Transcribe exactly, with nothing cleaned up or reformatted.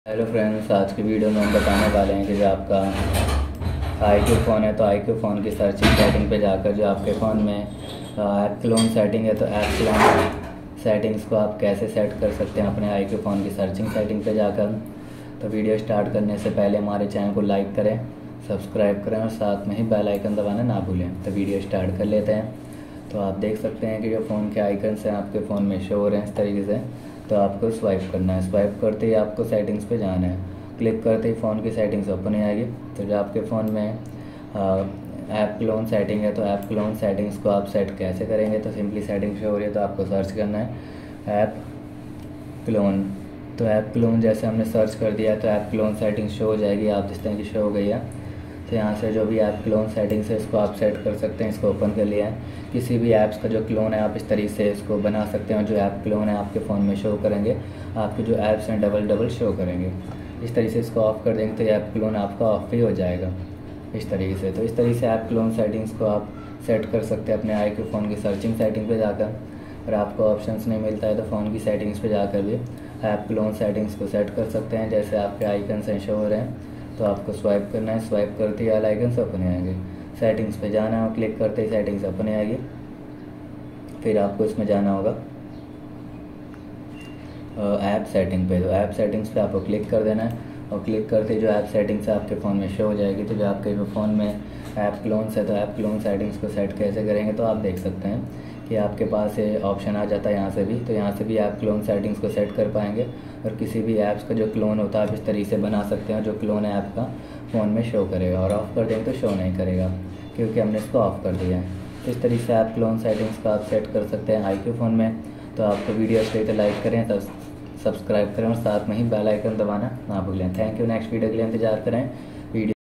Hello friends, आज की video में हम बताने वाले हैं कि जो आपका आई क्यू फ़ोन है तो आई क्यू फ़ोन की सर्चिंग सेटिंग पे जाकर जो आपके फ़ोन में ऐप क्लोन सेटिंग है तो ऐप क्लोन सेटिंग्स को आप कैसे सेट कर सकते हैं अपने आई क्यू फ़ोन की सर्चिंग सेटिंग पे जाकर। तो वीडियो स्टार्ट करने से पहले हमारे चैनल को लाइक करें, सब्सक्राइब करें और साथ में ही बेल आइकन दबाना ना भूलें। तो वीडियो स्टार्ट कर लेते हैं। तो आप देख सकते हैं कि जो फ़ोन के आइकन्स हैं आपके फ़ोन में शो हो रहे हैं इस तरीके से। तो आपको स्वाइप करना है, स्वाइप करते ही आपको सेटिंग्स पे जाना है, क्लिक करते ही फ़ोन की सेटिंग्स ओपन हो आएगी। तो जो आपके फ़ोन में ऐप क्लोन सेटिंग है तो ऐप क्लोन सेटिंग्स को आप सेट कैसे करेंगे, तो सिंपली सेटिंग शो हो रही है तो आपको सर्च करना है ऐप क्लोन। तो ऐप क्लोन जैसे हमने सर्च कर दिया है तो ऐप क्लोन सेटिंग शो हो जाएगी, आप जिस तरह की शो हो गई है। तो यहाँ से जो भी ऐप क्लोन सेटिंग्स है इसको आप सेट कर सकते हैं। इसको ओपन कर लिया है, किसी भी ऐप्स का जो क्लोन है आप इस तरीके से इसको बना सकते हैं। जो ऐप क्लोन है आपके फ़ोन में शो करेंगे, आपके जो ऐप्स हैं डबल डबल शो करेंगे। इस तरीके से इसको ऑफ़ कर देंगे तो ऐप क्लोन आपका ऑफ ही हो जाएगा इस तरीके से। तो इस तरीके से ऐप क्लोन सेटिंग्स को आप सेट कर सकते हैं अपने आई क्यू फ़ोन की सर्चिंग सेटिंग पे जाकर। अगर आपको ऑप्शंस नहीं मिलता है तो फ़ोन की सेटिंग्स पे जाकर भी ऐप क्लोन सेटिंग्स को सेट कर सकते हैं। जैसे आपके आइकन्स हैं शो हो रहे हैं तो आपको स्वाइप करना है, स्वाइप करते ही वाले आइकन्स ओपन आएंगे। सेटिंग्स पे जाना है और क्लिक करते ही सेटिंग्स ओपन आएगी। फिर आपको इसमें जाना होगा ऐप सेटिंग पे। तो ऐप सेटिंग्स पे आपको क्लिक कर देना है और क्लिक करते ही जो ऐप सेटिंग्स है आपके फ़ोन में शो हो जाएगी। तो जो आपके जो फ़ोन में ऐप क्लोन्स है तो ऐप क्लोन सेटिंग्स को सेट कैसे करेंगे, तो आप देख सकते हैं कि आपके पास ये ऑप्शन आ जाता है यहाँ से भी। तो यहाँ से भी ऐप क्लोन सेटिंग्स को सेट कर पाएंगे और किसी भी ऐप्स का जो क्लोन होता है आप इस तरीके से बना सकते हैं जो क्लोन ऐप का फ़ोन में शो करेगा। और ऑफ़ कर देंगे तो शो नहीं करेगा क्योंकि हमने इसको ऑफ़ कर दिया है। तो इस तरीके से ऐप क्लोन सेटिंग्स का आप सेट कर सकते हैं आई क्यू फ़ोन में। तो आपको वीडियो अच्छी लगे तो लाइक करें, तब सब्सक्राइब करें और साथ में ही बेल आइकन दबाना ना भूलें। Thank you. नेक्स्ट वीडियो के लिए इंतजार करें। वीडियो